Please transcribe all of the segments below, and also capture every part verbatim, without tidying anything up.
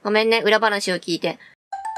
ごめんね、裏話を聞いて。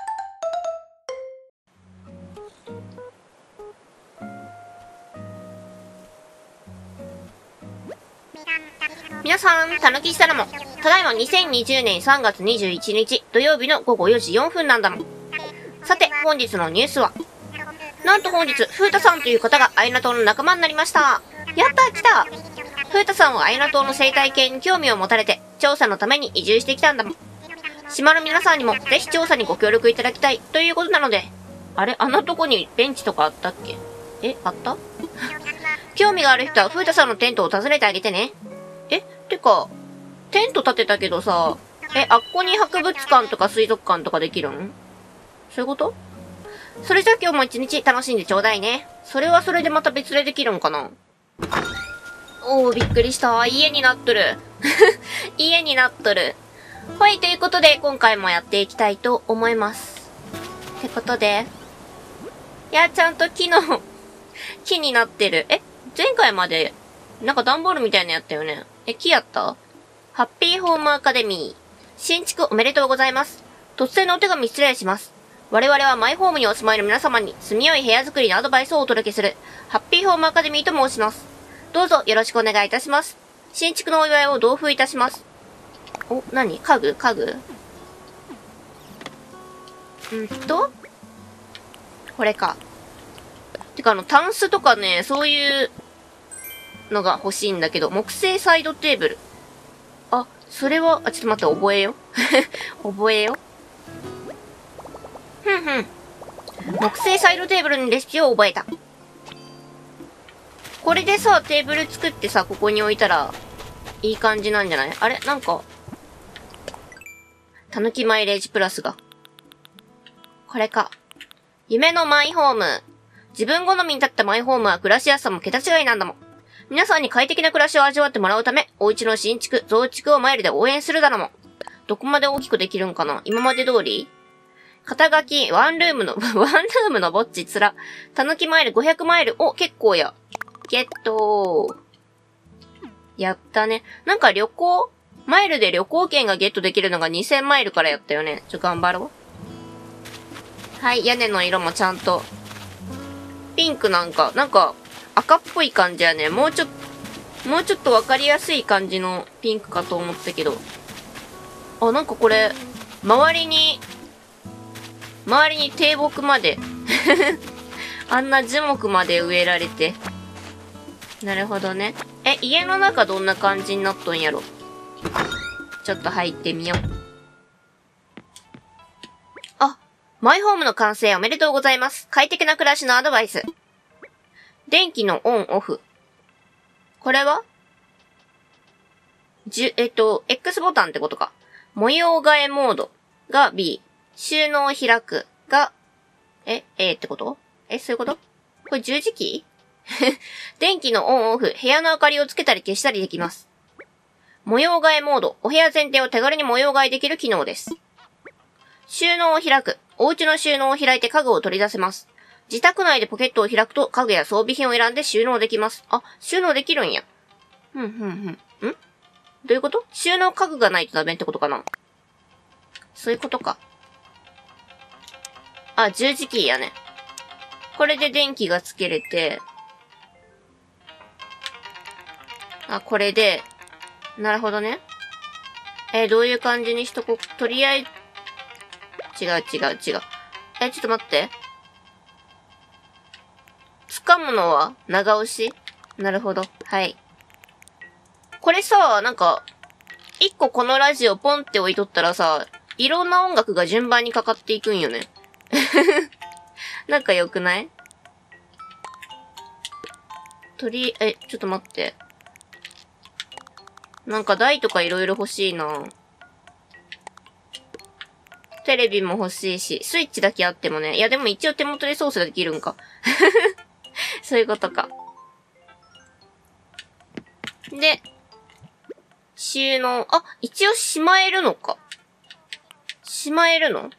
皆さん、たぬきしたらも。ただいまにせんにじゅうねんさんがつにじゅういちにち土曜日のごごよじよんぷんなんだもん。さて、本日のニュースは。なんと本日、ふうたさんという方がアイナ島の仲間になりました。やったー来たふうたさんはアイナ島の生態系に興味を持たれて、調査のために移住してきたんだもん。島の皆さんにもぜひ調査にご協力いただきたいということなので、あれあんなとこにベンチとかあったっけ？え、あった興味がある人はふうたさんのテントを訪ねてあげてね。え、てか、テント建てたけどさ、え、あっこに博物館とか水族館とかできるん？そういうこと？それじゃあ今日も一日楽しんでちょうだいね。それはそれでまた別でできるんかな？おー、びっくりした。家になっとる。家になっとる。はい、ということで、今回もやっていきたいと思います。ってことで、いや、ちゃんと木の、木になってる。え、前回まで、なんか段ボールみたいなやったよね。え、木やった？ハッピーホームアカデミー。新築おめでとうございます。突然のお手紙失礼します。我々はマイホームにお住まいの皆様に住みよい部屋作りのアドバイスをお届けする、ハッピーホームアカデミーと申します。どうぞよろしくお願いいたします。新築のお祝いを同封いたします。お、なに？家具？家具？んとこれか。てかあの、タンスとかね、そういうのが欲しいんだけど、木製サイドテーブル。あ、それは、あ、ちょっと待って、覚えよ。覚えよ。ふんふん。木製サイドテーブルのレシピを覚えた。これでさ、テーブル作ってさ、ここに置いたら、いい感じなんじゃない？あれなんか、たぬきマイレージプラスが。これか。夢のマイホーム。自分好みに立ったマイホームは暮らしやすさも桁違いなんだもん。皆さんに快適な暮らしを味わってもらうため、お家の新築、増築をマイルで応援するだろもん。どこまで大きくできるんかな？今まで通り？肩書き、ワンルームの、ワンルームのぼっちつら。たぬきマイルごひゃくマイル。お、結構や。ゲットー。やったね。なんか旅行？マイルで旅行券がゲットできるのがにせんマイルからやったよね。ちょ、頑張ろう。はい、屋根の色もちゃんと。ピンクなんか、なんか、赤っぽい感じやね。もうちょっと、もうちょっとわかりやすい感じのピンクかと思ったけど。あ、なんかこれ、周りに、周りに低木まで、あんな樹木まで植えられて。なるほどね。え、家の中どんな感じになっとんやろ。ちょっと入ってみよう。あ、マイホームの完成おめでとうございます。快適な暮らしのアドバイス。電気のオンオフ。これはじゅ、えっと、X ボタンってことか。模様替えモードが B。収納を開くが、え、A ってことえ、そういうことこれ十字キー電気のオンオフ、部屋の明かりをつけたり消したりできます。模様替えモード、お部屋全体を手軽に模様替えできる機能です。収納を開く、お家の収納を開いて家具を取り出せます。自宅内でポケットを開くと家具や装備品を選んで収納できます。あ、収納できるんや。ふんふんふん。ん？どういうこと？収納家具がないとダメってことかな？そういうことか。あ、十字キーやね。これで電気がつけれて、あ、これで、なるほどね。えー、どういう感じにしとこう。とりあえず、違う違う違う。え、ちょっと待って。掴むのは長押し？なるほど。はい。これさ、なんか、一個このラジオポンって置いとったらさ、いろんな音楽が順番にかかっていくんよね。なんか良くない？とり、え、ちょっと待って。なんか台とかいろいろ欲しいな。テレビも欲しいし、スイッチだけあってもね。いやでも一応手元で操作できるんか。そういうことか。で、収納。あ、一応しまえるのか。しまえるの？ん？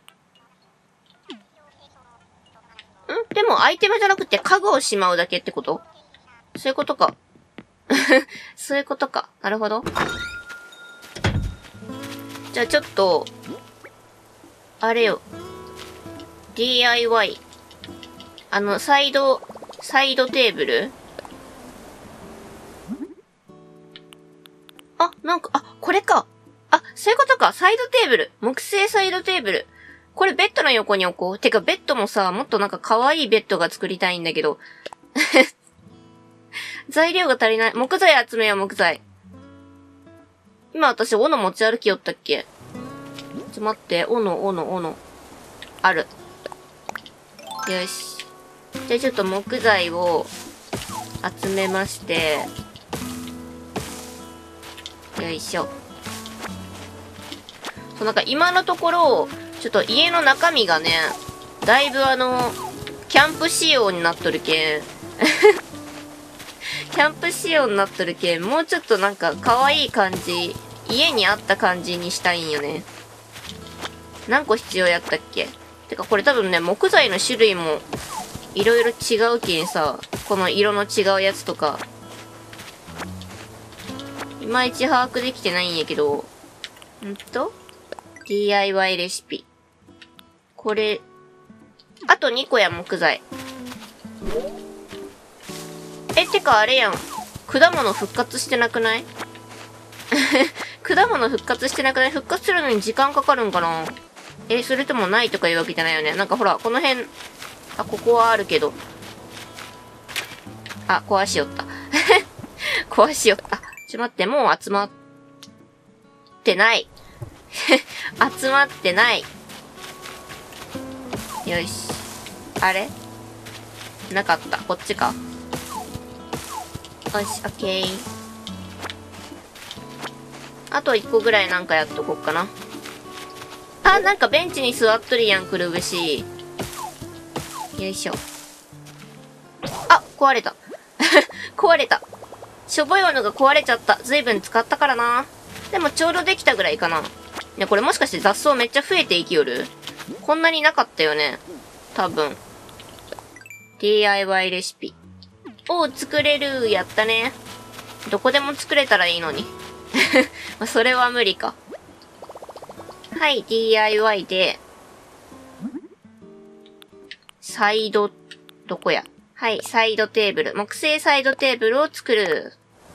でもアイテムじゃなくて家具をしまうだけってこと？そういうことか。そういうことか。なるほど。じゃあちょっと、 あれよ。ディーアイワイ。あの、サイド、サイドテーブル？あ、なんか、あ、これか。あ、そういうことか。サイドテーブル。木製サイドテーブル。これベッドの横に置こう。てか、ベッドもさ、もっとなんか可愛いベッドが作りたいんだけど。材料が足りない。木材集めよう、木材。今私、斧持ち歩きよったっけ？ちょっと待って。斧、斧、斧。ある。よし。じゃあちょっと木材を集めまして。よいしょ。そう、なんか今のところ、ちょっと家の中身がね、だいぶあの、キャンプ仕様になっとるけん。キャンプ仕様になっとるけん、もうちょっとなんか可愛い感じ、家にあった感じにしたいんよね。何個必要やったっけ？てかこれ多分ね、木材の種類もいろいろ違うけんさ、この色の違うやつとか、いまいち把握できてないんやけど、んと ディーアイワイ レシピ。これ、あとにこや木材。え、てかあれやん。果物復活してなくない？果物復活してなくない？復活するのに時間かかるんかな？え、それともないとかいうわけじゃないよね。なんかほら、この辺、あ、ここはあるけど。あ、壊しよった。壊しよった。ちょ、待って、もう集まってない。集まってない。よし。あれ？なかった。こっちか。よし、オッケー。あといっこぐらいなんかやっとこっかな。あ、なんかベンチに座っとるやん、くるぶし。よいしょ。あ、壊れた。壊れた。しょぼいものが壊れちゃった。ずいぶん使ったからな。でもちょうどできたぐらいかな。ね、これもしかして雑草めっちゃ増えていきよる？こんなになかったよね。多分。ディーアイワイ レシピ。おー、作れる。やったね。どこでも作れたらいいのに。まあ、それは無理か。はい、ディーアイワイ で、サイド、どこや？はい、サイドテーブル。木製サイドテーブルを作る。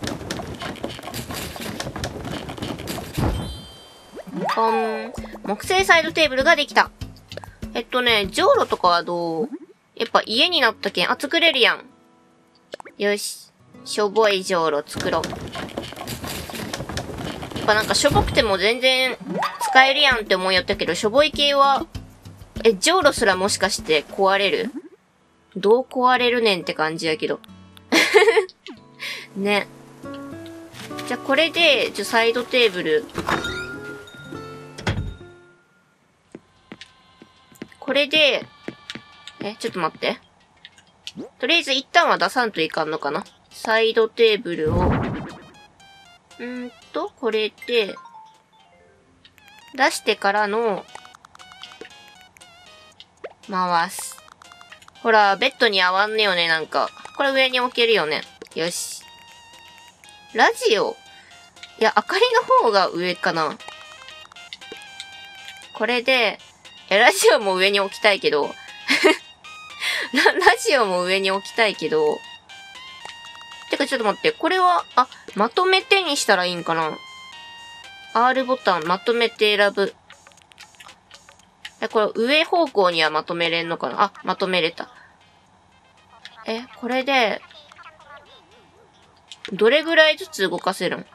ポン。木製サイドテーブルができた。えっとね、じょうろとかはどう？やっぱ家になったけん、あ、作れるやん。よし。しょぼいじょうろ作ろう。やっぱなんかしょぼくても全然使えるやんって思いよったけど、しょぼい系は、え、じょうろすらもしかして壊れる？どう壊れるねんって感じやけど。ね。じゃ、これで、じゃ、サイドテーブル。これで、え、ちょっと待って。とりあえず一旦は出さんといかんのかな。サイドテーブルを。んーと、これで、出してからの、回す。ほら、ベッドに合わんねよね、なんか。これ上に置けるよね。よし。ラジオ？いや、明かりの方が上かな。これで、え、ラジオも上に置きたいけど、ラ、ラジオも上に置きたいけど、てかちょっと待って、これは、あ、まとめてにしたらいいんかな？ R ボタン、まとめて選ぶ。え、これ上方向にはまとめれんのかな？あ、まとめれた。え、これで、どれぐらいずつ動かせるん？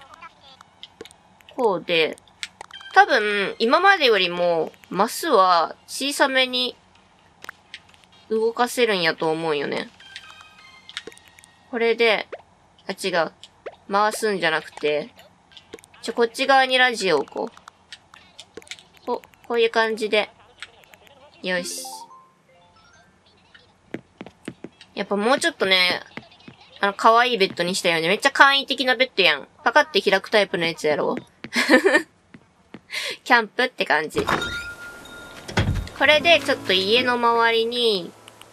こうで、多分、今までよりも、マスは小さめに動かせるんやと思うよね。これで、あ、違う。回すんじゃなくて、ちょ、こっち側にラジオを置こう。お、こういう感じで。よし。やっぱもうちょっとね、あの、可愛いベッドにしたよね。めっちゃ簡易的なベッドやん。パカって開くタイプのやつやろ。キャンプって感じ。これでちょっと家の周りに、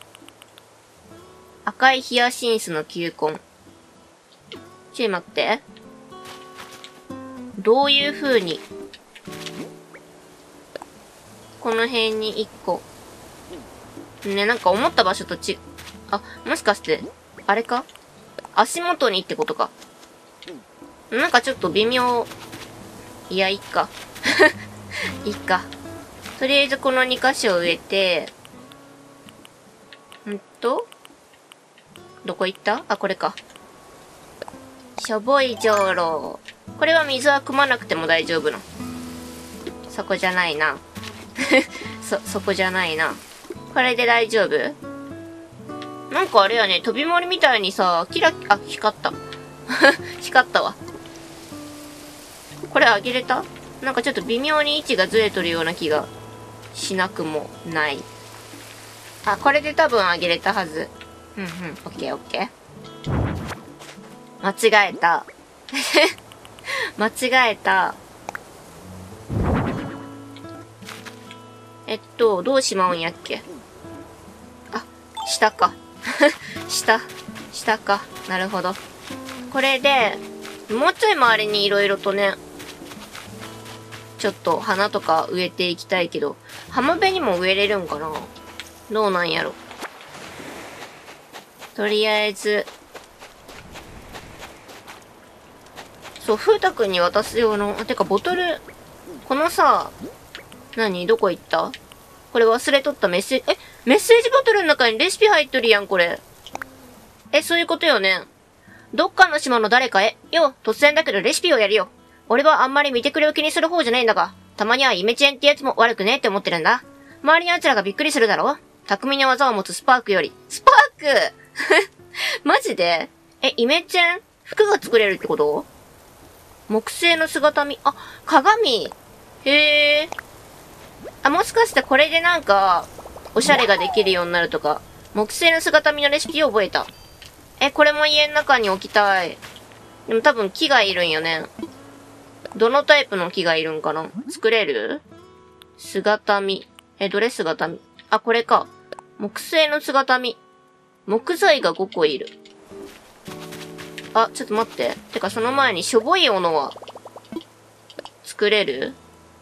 赤いヒヤシンスの球根。ちょい待って。どういう風に。 この辺にいっこ。ね、なんか思った場所とち、あ、もしかして、あれか？足元にってことか。なんかちょっと微妙。いや、いっか。いっか。とりあえずこのに箇所植えて、んと、どこ行った？あ、これか。しょぼいじょうろ。これは水は汲まなくても大丈夫な。そこじゃないな。そ、そこじゃないな。これで大丈夫？なんかあれやね、飛び森みたいにさ、キラ、あ、光った。光ったわ。これあげれた？なんかちょっと微妙に位置がずれとるような気がしなくもない。あ、これで多分あげれたはず。うんうん、オッケーオッケー。間違えた。間違えた。えっと、どうしまうんやっけ？あ、下か。下。下か。なるほど。これで、もうちょい周りにいろいろとね、ちょっと花とか植えていきたいけど、浜辺にも植えれるんかな？どうなんやろ。とりあえず、そう、風太くんに渡す用の、あ、てかボトル、このさ、何？どこ行った？これ忘れとったメッセージ、え、メッセージボトルの中にレシピ入っとるやん、これ。え、そういうことよね。どっかの島の誰かへ、よ、突然だけどレシピをやるよ。俺はあんまり見てくれを気にする方じゃないんだが、たまにはイメチェンってやつも悪くねって思ってるんだ。周りの奴らがびっくりするだろ？匠の技を持つスパークより。スパークマジで？え、イメチェン？服が作れるってこと？木製の姿見。あ、鏡。へー。あ、もしかしてこれでなんか、おしゃれができるようになるとか。木製の姿見のレシピを覚えた。え、これも家の中に置きたい。でも多分木がいるんよね。どのタイプの木がいるんかな？作れる？姿見。え、どれ姿見？あ、これか。木製の姿見。木材がごこいる。あ、ちょっと待って。てかその前にしょぼいものは、作れる？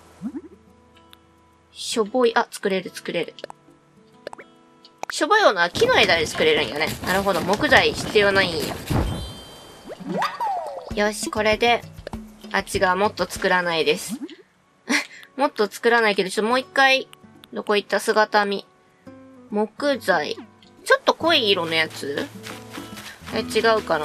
しょぼい、あ、作れる作れる。しょぼいものは木の枝で作れるんよね。なるほど。木材必要ないんや。よし、これで、あ、違う、もっと作らないです。もっと作らないけど、ちょっともう一回、どこ行った？姿見。木材。ちょっと濃い色のやつ？え、違うかな？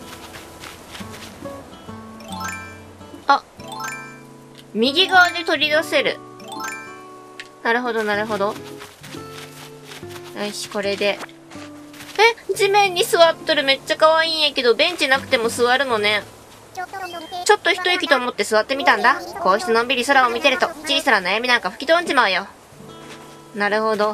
あ、右側で取り出せる。なるほど、なるほど。よし、これで。え、地面に座っとる。めっちゃ可愛いんやけど、ベンチなくても座るのね。ちょっと一息と思って座ってみたんだ。こうしてのんびり空を見てると、小さな悩みなんか吹き飛んじまうよ。なるほど。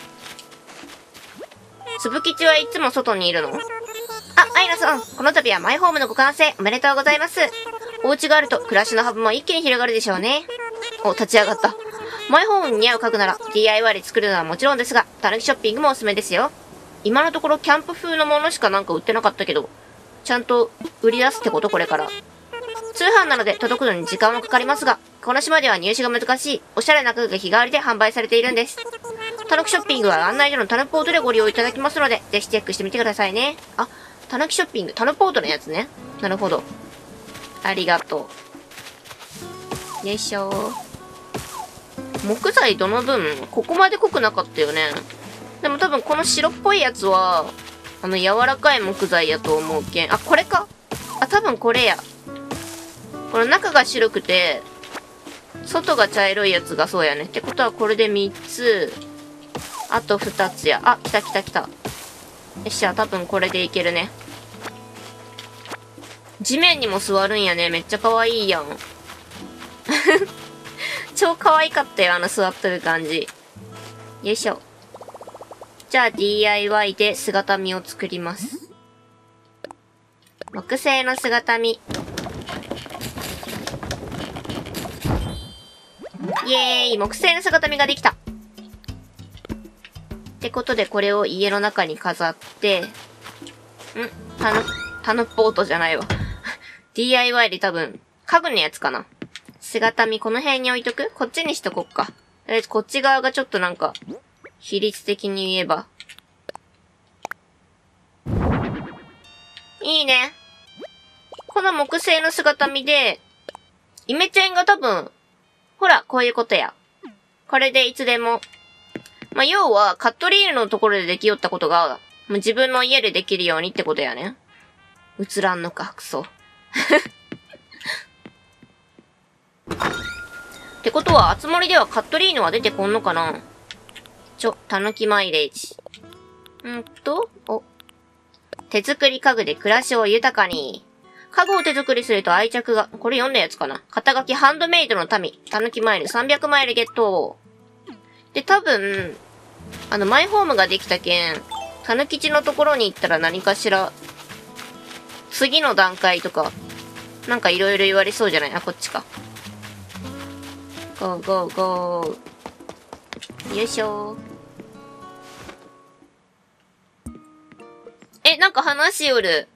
つぶきちはいつも外にいるの？あ、アイナさん、この度はマイホームのご完成おめでとうございます。お家があると暮らしの幅も一気に広がるでしょうね。お、立ち上がった。マイホームに似合う家具なら ディーアイワイ で作るのはもちろんですが、たぬきショッピングもおすすめですよ。今のところキャンプ風のものしかなんか売ってなかったけど、ちゃんと売り出すってこと？これから。通販なので届くのに時間はかかりますが、この島では入手が難しい、おしゃれな家具が日替わりで販売されているんです。たぬきショッピングは案内所のタヌポートでご利用いただきますので、ぜひチェックしてみてくださいね。あ、たぬきショッピング、タヌポートのやつね。なるほど。ありがとう。よいしょー。木材どの分？ここまで濃くなかったよね。でも多分この白っぽいやつは、あの柔らかい木材やと思うけん。あ、これか？あ、多分これや。この中が白くて、外が茶色いやつがそうやね。ってことはこれでみっつ、あとふたつや。あ、来た来た来た。よっしゃ、多分これでいけるね。地面にも座るんやね。めっちゃ可愛いやん。超可愛かったよ、あの座っとる感じ。よいしょ。じゃあ ディーアイワイ で姿見を作ります。木製の姿見。イエーイ、木製の姿見ができた。ってことでこれを家の中に飾って、んタヌ、タヌポートじゃないわ。ディーアイワイ で多分、家具のやつかな。姿見この辺に置いとく？こっちにしとこっか。 りあえずこっち側がちょっとなんか、比率的に言えば。いいね。この木製の姿見で、イメチェンが多分、ほら、こういうことや。これでいつでも。まあ、要は、カットリールのところでできよったことが、もう自分の家でできるようにってことやね。映らんのか、クソ。ってことは、あつ森ではカットリーヌは出てこんのかな？ちょ、たぬきマイレージ。んと、お。手作り家具で暮らしを豊かに。家具を手作りすると愛着が、これ読んだやつかな。肩書きハンドメイドの民。たぬきマイルさんびゃくマイルゲット。で、多分、あの、マイホームができたけん、たぬきちのところに行ったら何かしら、次の段階とか、なんかいろいろ言われそうじゃない？あ、こっちか。ゴーゴーゴー。よいしょー。え、なんか話しよる。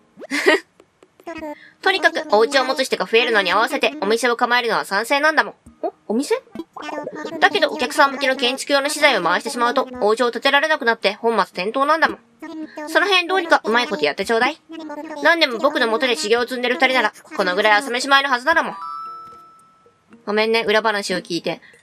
とにかく、お家を持つ人が増えるのに合わせて、お店を構えるのは賛成なんだもん。お、お店？だけど、お客さん向けの建築用の資材を回してしまうと、お家を建てられなくなって本末転倒なんだもん。その辺どうにかうまいことやってちょうだい。何でも僕の元で修行を積んでる二人なら、このぐらい朝飯前のはずならもん。ごめんね、裏話を聞いて。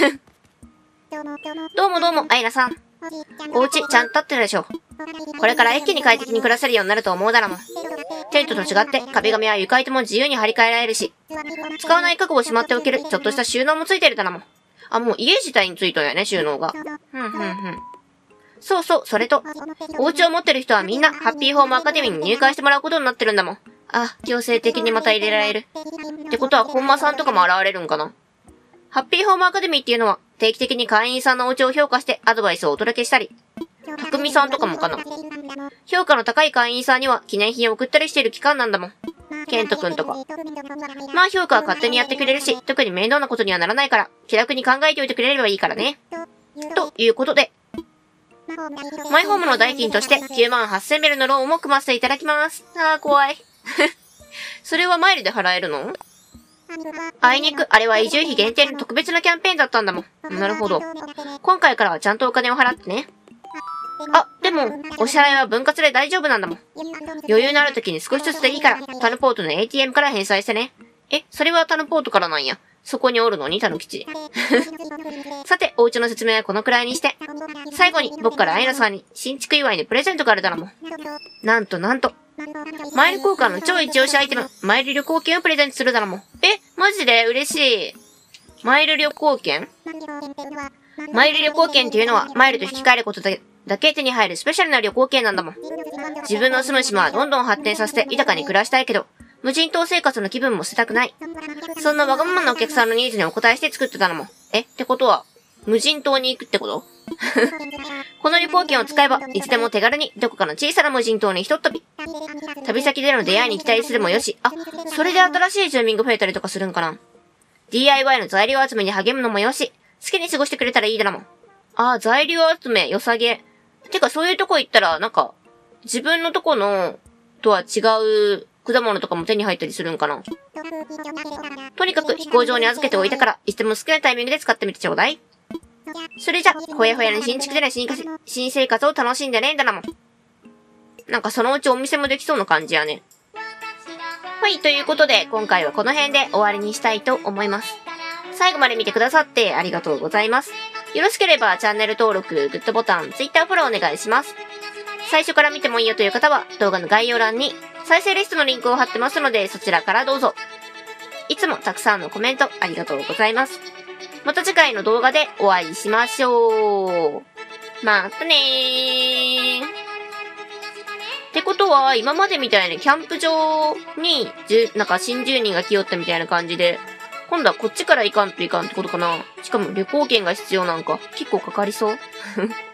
どうもどうも、アイナさん。お家ちゃんと建ってるでしょ。これから一気に快適に暮らせるようになると思うだらもん。テントと違って壁紙は床板も自由に張り替えられるし、使わない家具をしまっておけるちょっとした収納もついてるだらもん。あ、もう家自体についとんやね、収納が。ふんふんふん。そうそう、それと、お家を持ってる人はみんなハッピーホームアカデミーに入会してもらうことになってるんだもん。あ、強制的にまた入れられる。ってことは本間さんとかも現れるんかな。ハッピーホームアカデミーっていうのは定期的に会員さんのお家を評価してアドバイスをお届けしたり、たくみさんとかもかな。評価の高い会員さんには記念品を送ったりしている期間なんだもん。ケントくんとか。まあ評価は勝手にやってくれるし、特に面倒なことにはならないから、気楽に考えておいてくれればいいからね。ということで、マイホームの代金としてきゅうまんはっせんベルのローンも組ませていただきます。あー怖い。それはマイルで払えるの？あいにく、あれは移住費限定の特別なキャンペーンだったんだもん。なるほど。今回からはちゃんとお金を払ってね。あ、でも、お支払いは分割で大丈夫なんだもん。余裕のある時に少しずつでいいから、タヌポートの エーティーエム から返済してね。え、それはタヌポートからなんや。そこにおるのに、タヌ吉。さて、お家の説明はこのくらいにして。最後に、僕からアイナさんに新築祝いのプレゼントがあるだろもん。なんとなんと。マイル交換の超一押しアイテム、マイル旅行券をプレゼントするだろもん。え、マジで嬉しい。マイル旅行券？マイル旅行券っていうのは、マイルと引き換えることで、だけ手に入るスペシャルな旅行券なんだもん。自分の住む島はどんどん発展させて豊かに暮らしたいけど、無人島生活の気分も捨てたくない。そんなわがままなお客さんのニーズにお答えして作ってたのも。え、ってことは、無人島に行くってことこの旅行券を使えば、いつでも手軽にどこかの小さな無人島にひとっ飛び。旅先での出会いに期待するもよし。あ、それで新しい住民が増えたりとかするんかな。ディーアイワイ の材料集めに励むのもよし。好きに過ごしてくれたらいいだろもん。あ、材料集め、良さげ。てかそういうとこ行ったら、なんか、自分のとこの、とは違う果物とかも手に入ったりするんかな。とにかく飛行場に預けておいたから、いつでも好きなタイミングで使ってみてちょうだい。それじゃ、ほやほやの新築での新新生活を楽しんでねんだなもん。なんかそのうちお店もできそうな感じやね。はい、ということで、今回はこの辺で終わりにしたいと思います。最後まで見てくださってありがとうございます。よろしければチャンネル登録、グッドボタン、Twitter フォローお願いします。最初から見てもいいよという方は動画の概要欄に再生リストのリンクを貼ってますのでそちらからどうぞ。いつもたくさんのコメントありがとうございます。また次回の動画でお会いしましょう。またねー。ってことは今までみたいにキャンプ場にじゅなんか新住人が来よったみたいな感じで今度はこっちから行かんといかんってことかな。しかも旅行券が必要なんか。結構かかりそう